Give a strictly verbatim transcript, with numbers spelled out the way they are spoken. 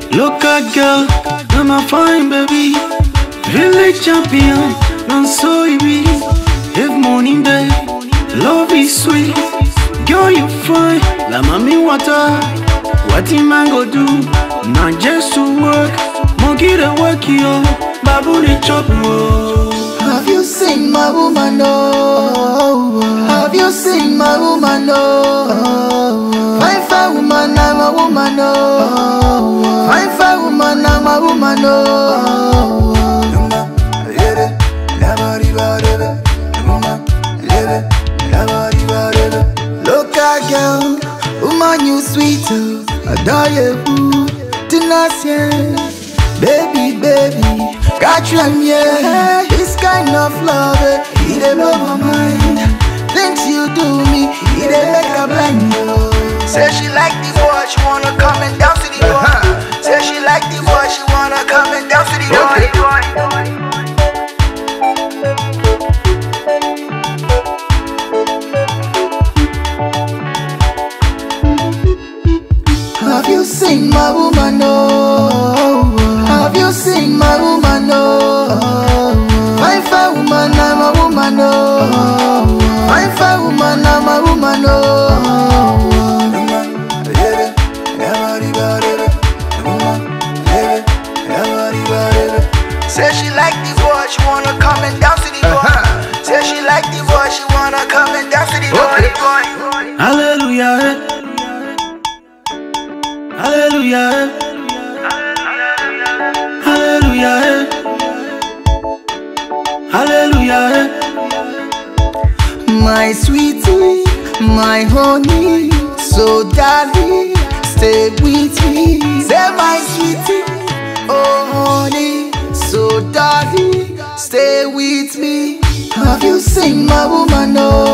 Local girl, I'm a fine baby. Village champion, non so it be. If morning day, love is sweet. Girl, you fine, like mommy water. What the man go do? Not just to work. Monkey the work yo, babu the chop wo. Have you seen my woman? No. Have you seen my woman? No. Fine fine woman, I'm a woman. No. Fine fine woman, I'm a woman. No. Local girl, woman you sweet, adore you, tenacious, baby, baby, got you on yeah. This kind of love, it dey blow my mind. Things you do me, it dey make a blind you. Say she like the boy, she wanna come and dance to the boy. Say she like the boy, she wanna come and dance to the boy. Have you seen my woman? No. Have you seen my woman? No. Fine fine woman, I'm a woman. No. Fine fine woman, I'm a woman. No. Say she like the boy, she wanna come and dance to the boy. Say she like the boy, she wanna come and dance to the boy. Hallelujah. Hallelujah, hallelujah, hallelujah. My sweetie, my honey, so darling, stay with me. Say my sweetie, oh honey, so darling, stay with me. Have you seen my woman? No.